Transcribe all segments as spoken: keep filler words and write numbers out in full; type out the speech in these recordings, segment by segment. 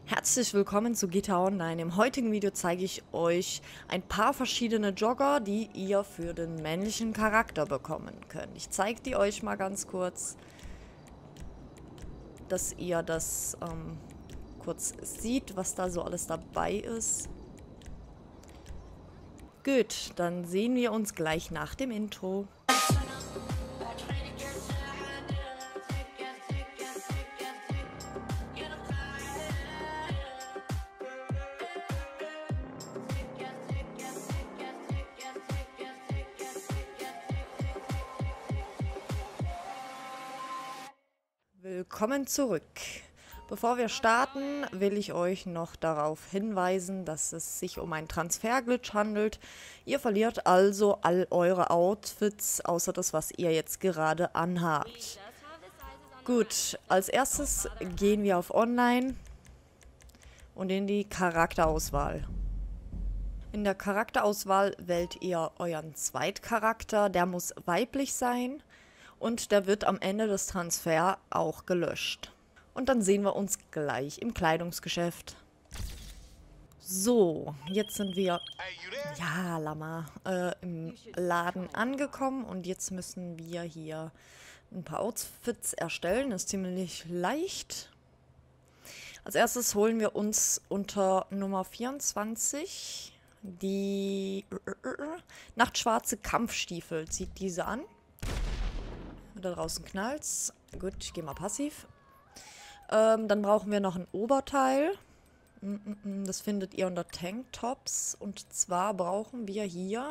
Herzlich willkommen zu G T A Online. Im heutigen Video zeige ich euch ein paar verschiedene Jogger, die ihr für den männlichen Charakter bekommen könnt. Ich zeige die euch mal ganz kurz, dass ihr das ähm, kurz seht, was da so alles dabei ist. Gut, dann sehen wir uns gleich nach dem Intro. Willkommen zurück. Bevor wir starten, will ich euch noch darauf hinweisen, dass es sich um einen Transferglitch handelt. Ihr verliert also all eure Outfits, außer das, was ihr jetzt gerade anhabt. Gut, als erstes gehen wir auf Online und in die Charakterauswahl. In der Charakterauswahl wählt ihr euren Zweitcharakter, der muss weiblich sein. Und der wird am Ende des Transfers auch gelöscht. Und dann sehen wir uns gleich im Kleidungsgeschäft. So, jetzt sind wir, ja, Lama, äh, im Laden angekommen. Und jetzt müssen wir hier ein paar Outfits erstellen. Das ist ziemlich leicht. Als erstes holen wir uns unter Nummer vierundzwanzig die äh, äh, nachtschwarze Kampfstiefel. Zieht diese an. Da draußen knallt's. Gut, ich gehe mal passiv. Ähm, dann brauchen wir noch ein Oberteil. Das findet ihr unter Tanktops. Und zwar brauchen wir hier...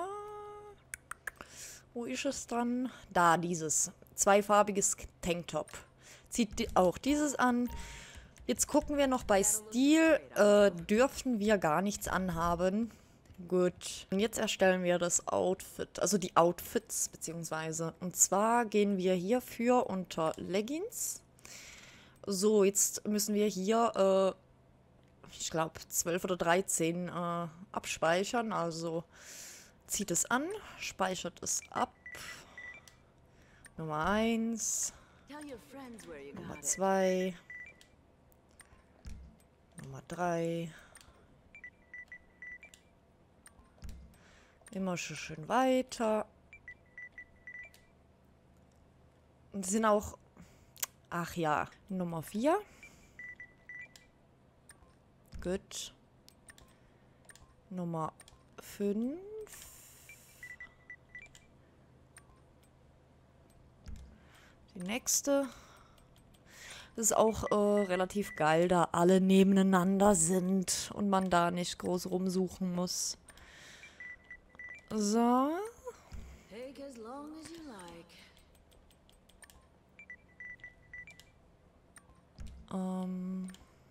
Wo ist es dann? Da, dieses. Zweifarbiges Tanktop. Zieht auch dieses an. Jetzt gucken wir noch bei Stil. Äh, dürfen wir gar nichts anhaben. Gut, und jetzt erstellen wir das Outfit, also die Outfits beziehungsweise. Und zwar gehen wir hierfür unter Leggings. So, jetzt müssen wir hier, äh, ich glaube, zwölf oder dreizehn äh, abspeichern. Also zieht es an, speichert es ab. Nummer eins, Nummer zwei, Nummer drei. Immer schön weiter. Und sie sind auch... Ach ja, Nummer vier. Gut. Nummer fünf. Die nächste. Das ist auch äh, relativ geil, da alle nebeneinander sind und man da nicht groß rumsuchen muss. So. Ähm.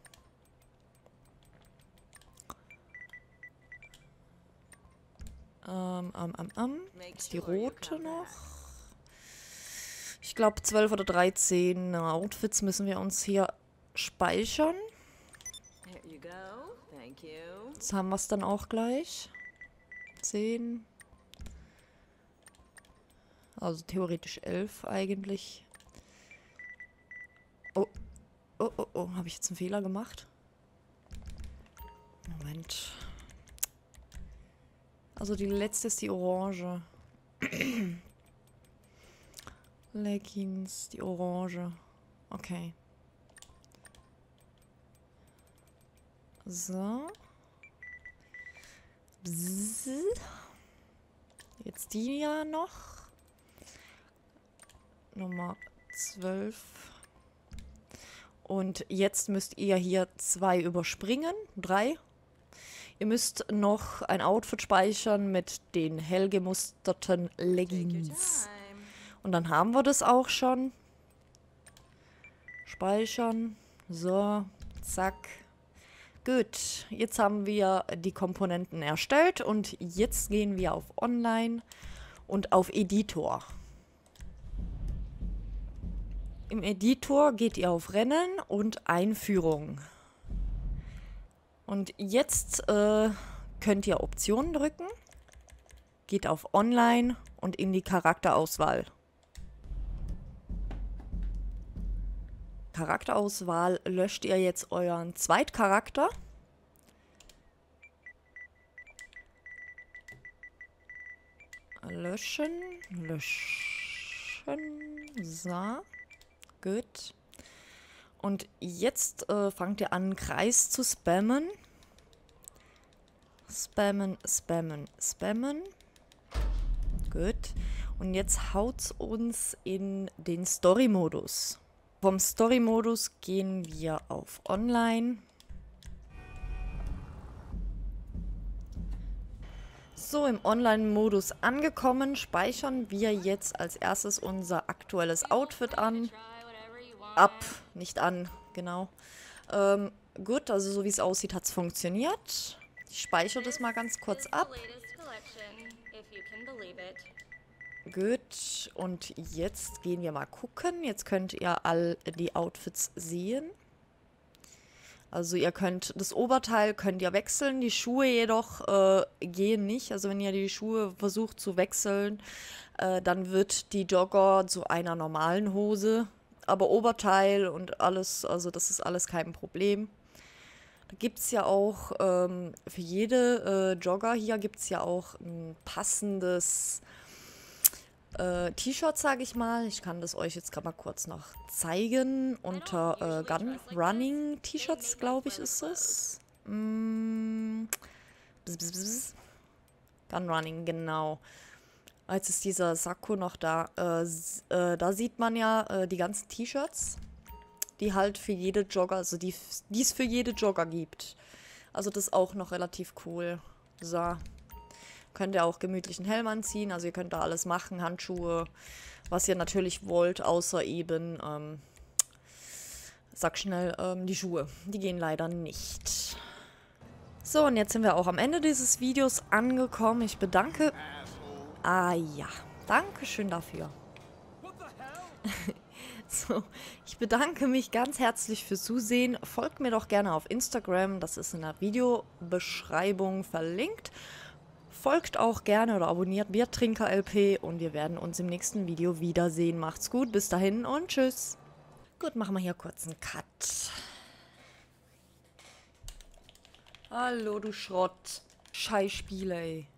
Ähm, ähm, ähm, ähm. Ist die rote noch? Ich glaube zwölf oder dreizehn Outfits müssen wir uns hier speichern. Jetzt haben wir es dann auch gleich. zehn. Also theoretisch elf eigentlich. Oh. Oh, oh, oh. Habe ich jetzt einen Fehler gemacht? Moment. Also die letzte ist die orange. Leggings, die orange. Okay. So. Bzzz. Jetzt die ja noch. Nummer zwölf. Und jetzt müsst ihr hier zwei überspringen. Drei. Ihr müsst noch ein Outfit speichern mit den hell gemusterten Leggings. Und dann haben wir das auch schon. Speichern. So. Zack. Gut, jetzt haben wir die Komponenten erstellt und jetzt gehen wir auf Online und auf Editor. Im Editor geht ihr auf Rennen und Einführung. Und jetzt äh, könnt ihr Optionen drücken, geht auf Online und in die Charakterauswahl. Charakterauswahl löscht ihr jetzt euren Zweitcharakter. Löschen, löschen, so, gut. Und jetzt äh, fangt ihr an, Kreis zu spammen. Spammen, spammen, spammen. Gut. Und jetzt haut's uns in den Story-Modus. Vom Story-Modus gehen wir auf Online. So, im Online-Modus angekommen, speichern wir jetzt als erstes unser aktuelles Outfit an. Ab, nicht an, genau. Ähm, gut, also so wie es aussieht, hat es funktioniert. Ich speichere das mal ganz kurz ab. Gut, und jetzt gehen wir mal gucken. Jetzt könnt ihr all die Outfits sehen. Also ihr könnt, das Oberteil könnt ihr wechseln, die Schuhe jedoch äh, gehen nicht. Also wenn ihr die Schuhe versucht zu wechseln, äh, dann wird die Jogger zu einer normalen Hose. Aber Oberteil und alles, also das ist alles kein Problem. Da gibt es ja auch, ähm, für jede äh, Jogger hier gibt es ja auch ein passendes äh, T-Shirt, sage ich mal. Ich kann das euch jetzt gerade mal kurz noch zeigen. Unter äh, Gun Running T-Shirts, glaube ich, ist es. Mm, bzz, bzz, bzz. Gun Running, genau. Jetzt ist dieser Sakko noch da. Äh, äh, da sieht man ja äh, die ganzen T-Shirts, die halt für jede Jogger, also die es für jede Jogger gibt. Also das ist auch noch relativ cool. So. Könnt ihr auch gemütlichen Helm anziehen, also ihr könnt da alles machen, Handschuhe, was ihr natürlich wollt, außer eben, ähm, sag schnell, ähm, die Schuhe. Die gehen leider nicht. So, und jetzt sind wir auch am Ende dieses Videos angekommen. Ich bedanke... Ah ja, danke schön dafür. So, ich bedanke mich ganz herzlich fürs Zusehen. Folgt mir doch gerne auf Instagram, das ist in der Videobeschreibung verlinkt. Folgt auch gerne oder abonniert Biertrinker L P und wir werden uns im nächsten Video wiedersehen. Macht's gut, bis dahin und tschüss. Gut, machen wir hier kurz einen Cut. Hallo, du Schrott. Scheißspiele, ey.